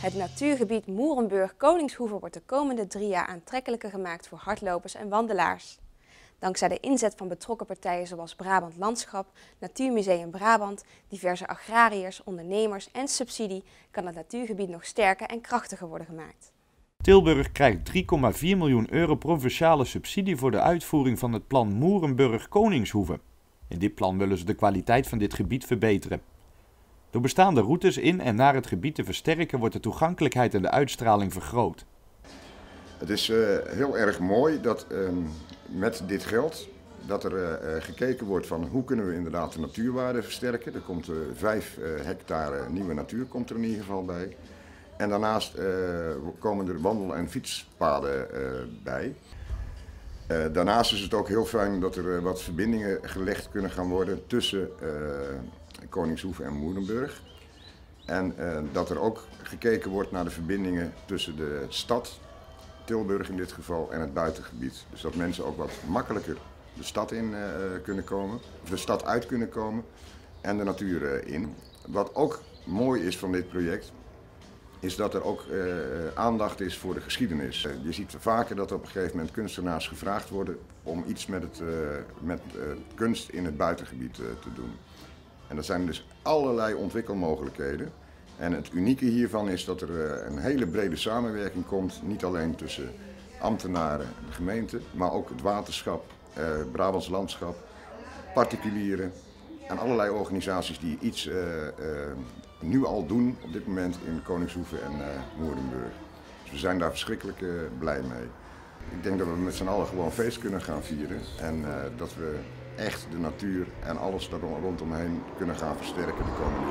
Het natuurgebied Moerenburg-Koningshoeve wordt de komende 3 jaar aantrekkelijker gemaakt voor hardlopers en wandelaars. Dankzij de inzet van betrokken partijen zoals Brabant Landschap, Natuurmuseum Brabant, diverse agrariërs, ondernemers en subsidie kan het natuurgebied nog sterker en krachtiger worden gemaakt. Tilburg krijgt 3,4 miljoen euro provinciale subsidie voor de uitvoering van het plan Moerenburg-Koningshoeve. In dit plan willen ze de kwaliteit van dit gebied verbeteren. Door bestaande routes in en naar het gebied te versterken wordt de toegankelijkheid en de uitstraling vergroot. Het is heel erg mooi dat met dit geld dat er gekeken wordt van hoe kunnen we inderdaad de natuurwaarde versterken. Er komt 5 hectare nieuwe natuur komt er in ieder geval bij. En daarnaast komen er wandel- en fietspaden bij. Daarnaast is het ook heel fijn dat er wat verbindingen gelegd kunnen gaan worden tussen Koningshoeve en Moerenburg. En dat er ook gekeken wordt naar de verbindingen tussen de stad, Tilburg in dit geval, en het buitengebied. Dus dat mensen ook wat makkelijker de stad in kunnen komen, of de stad uit kunnen komen en de natuur in. Wat ook mooi is van dit project, is dat er ook aandacht is voor de geschiedenis. Je ziet vaker dat op een gegeven moment kunstenaars gevraagd worden om iets met kunst in het buitengebied te doen. En dat zijn dus allerlei ontwikkelmogelijkheden. En het unieke hiervan is dat er een hele brede samenwerking komt, niet alleen tussen ambtenaren, de gemeente, maar ook het waterschap, Brabants Landschap, particulieren en allerlei organisaties die iets nu al doen op dit moment in Koningshoeve en Moerenburg. Dus we zijn daar verschrikkelijk blij mee. Ik denk dat we met z'n allen gewoon feest kunnen gaan vieren en dat we echt de natuur en alles daar rondomheen kunnen gaan versterken de komende